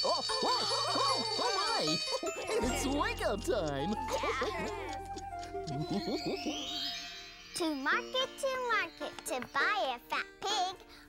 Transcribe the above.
Oh my! It's wake-up time! To market, to buy a fat pig.